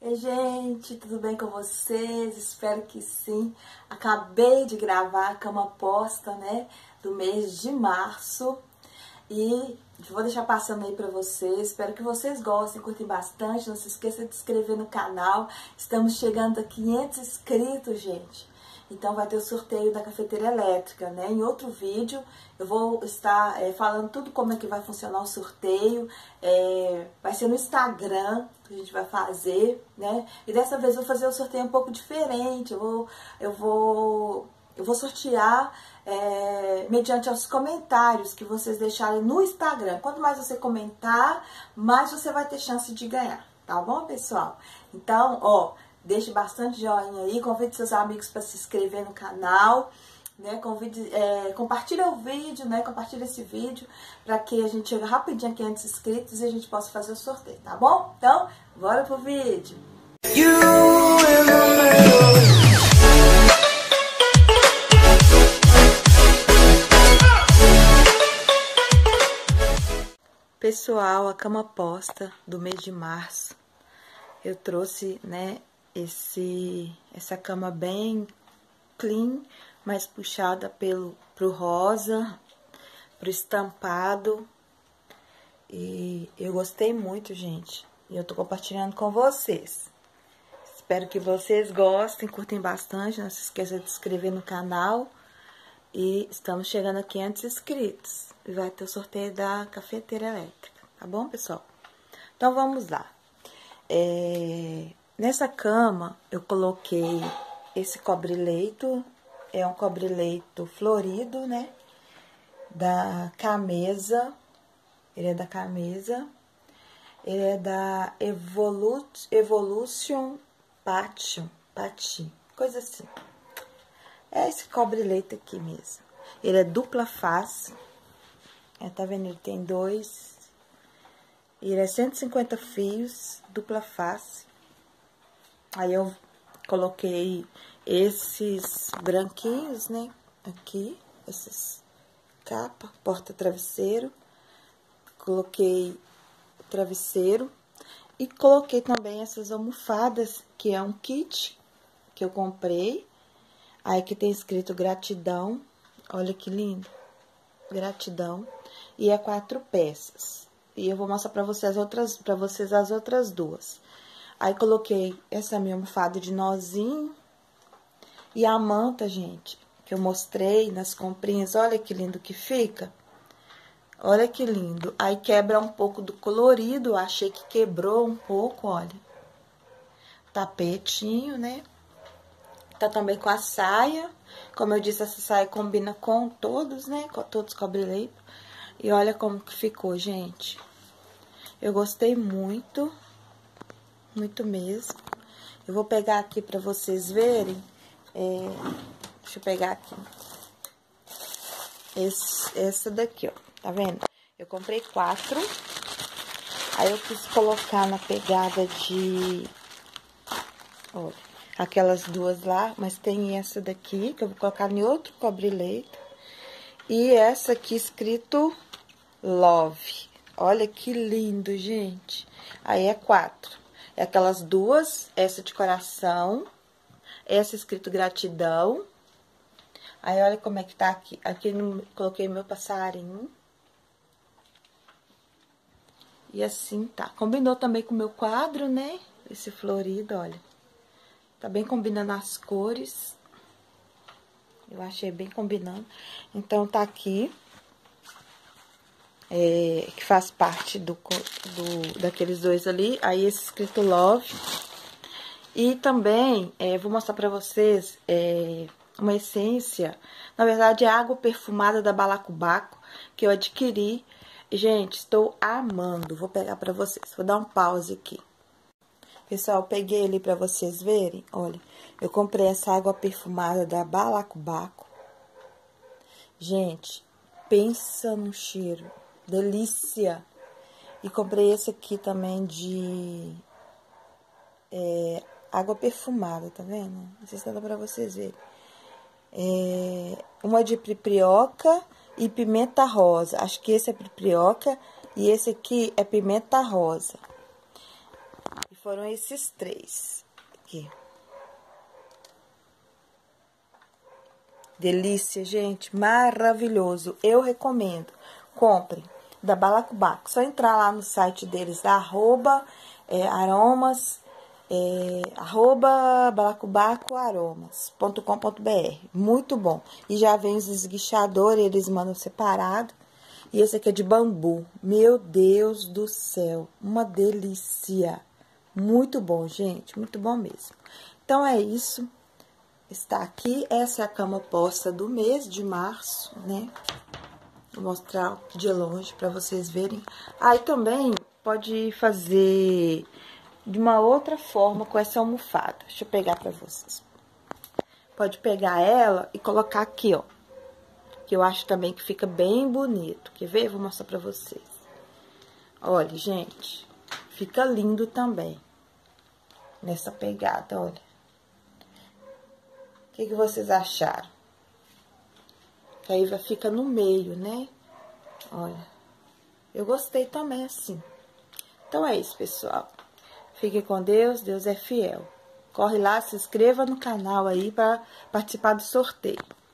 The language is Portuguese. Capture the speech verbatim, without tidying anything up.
Ei, gente, tudo bem com vocês? Espero que sim. Acabei de gravar a cama posta, né, do mês de março. E vou deixar passando aí pra vocês. Espero que vocês gostem, curtem bastante. Não se esqueça de se inscrever no canal. Estamos chegando a quinhentos inscritos, gente. Então vai ter o sorteio da cafeteira elétrica, né? Em outro vídeo eu vou estar é, falando tudo como é que vai funcionar o sorteio. É, vai ser no Instagram que a gente vai fazer, né? E dessa vez eu vou fazer o sorteio um pouco diferente. Eu vou, eu vou, eu vou sortear é, mediante os comentários que vocês deixarem no Instagram. Quanto mais você comentar, mais você vai ter chance de ganhar, tá bom, pessoal? Então, ó... deixe bastante joinha aí, convide seus amigos para se inscrever no canal, né? Convide, é, compartilha o vídeo, né? Compartilha esse vídeo para que a gente chegue rapidinho a quinhentos inscritos e a gente possa fazer o sorteio, tá bom? Então, bora pro vídeo! Pessoal, a cama posta do mês de março, eu trouxe, né? Esse, essa cama bem clean, mais puxada pelo, pro rosa, pro estampado. E eu gostei muito, gente. E eu tô compartilhando com vocês. Espero que vocês gostem, curtem bastante. Não se esqueça de se inscrever no canal. E estamos chegando a quinhentos inscritos. E vai ter o sorteio da cafeteira elétrica, tá bom, pessoal? Então, vamos lá. É... Nessa cama, eu coloquei esse cobre-leito, é um cobre-leito florido, né? Da Camesa, ele é da Camesa, ele é da Evolu Evolution Patti, Patti, coisa assim. É esse cobre-leito aqui mesmo. Ele é dupla face, é, tá vendo? Ele tem dois, ele é cento e cinquenta fios, dupla face. Aí eu coloquei esses branquinhos, né, aqui, esses capa, porta-travesseiro. Coloquei o travesseiro e coloquei também essas almofadas, que é um kit que eu comprei. Aí que tem escrito gratidão, olha que lindo, gratidão. E é quatro peças. E eu vou mostrar pra vocês as outras, pra vocês as outras duas. Aí, coloquei essa minha almofada de nozinho e a manta, gente, que eu mostrei nas comprinhas. Olha que lindo que fica. Olha que lindo. Aí, quebra um pouco do colorido. Achei que quebrou um pouco, olha. Tapetinho, né? Tá também com a saia. Como eu disse, essa saia combina com todos, né? Com todos os cobre-leito. E olha como que ficou, gente. Eu gostei muito. Muito mesmo. Eu vou pegar aqui pra vocês verem. É, deixa eu pegar aqui. Esse, essa daqui, ó. Tá vendo? Eu comprei quatro. Aí eu quis colocar na pegada de... Olha, aquelas duas lá. Mas tem essa daqui, que eu vou colocar em outro cobre-leito. E essa aqui escrito Love. Olha que lindo, gente. Aí é quatro. É aquelas duas, essa de coração, essa escrito gratidão. Aí, olha como é que tá aqui. Aqui eu coloquei meu passarinho. E assim tá. Combinou também com o meu quadro, né? Esse florido, olha. Tá bem combinando as cores. Eu achei bem combinando. Então, tá aqui. É, que faz parte do, do, daqueles dois ali. Aí, esse escrito Love. E também, é, vou mostrar pra vocês é, uma essência. Na verdade, é água perfumada da Balacobaco, que eu adquiri. Gente, estou amando. Vou pegar pra vocês. Vou dar um pause aqui. Pessoal, peguei ali pra vocês verem. Olha, eu comprei essa água perfumada da Balacobaco. Gente, pensa no cheiro. Delícia! E comprei esse aqui também de é, água perfumada, tá vendo? Não sei se dá pra vocês verem. É, uma de piprioca e pimenta rosa. Acho que esse é piprioca e esse aqui é pimenta rosa. foram esses três aqui. Delícia, gente, maravilhoso. Eu recomendo. Comprem da Balacobaco. Só entrar lá no site deles, da arroba é, aromas, é, arroba balacobacoaromas ponto com ponto br. Muito bom. E já vem os esguichadores, eles mandam separado. E esse aqui é de bambu. Meu Deus do céu, uma delícia. Muito bom, gente, muito bom mesmo. Então, é isso. Está aqui, essa é a cama posta do mês de março, né? Vou mostrar de longe para vocês verem. Aí, ah, também pode fazer de uma outra forma com essa almofada. Deixa eu pegar para vocês. Pode pegar ela e colocar aqui, ó. Que eu acho também que fica bem bonito. Quer ver? Vou mostrar pra vocês. Olha, gente. Fica lindo também. Nessa pegada, olha. O que, que vocês acharam? Que aí vai ficar no meio, né? Olha. Eu gostei também assim. Então é isso, pessoal. Fique com Deus. Deus é fiel. Corre lá, se inscreva no canal aí pra participar do sorteio.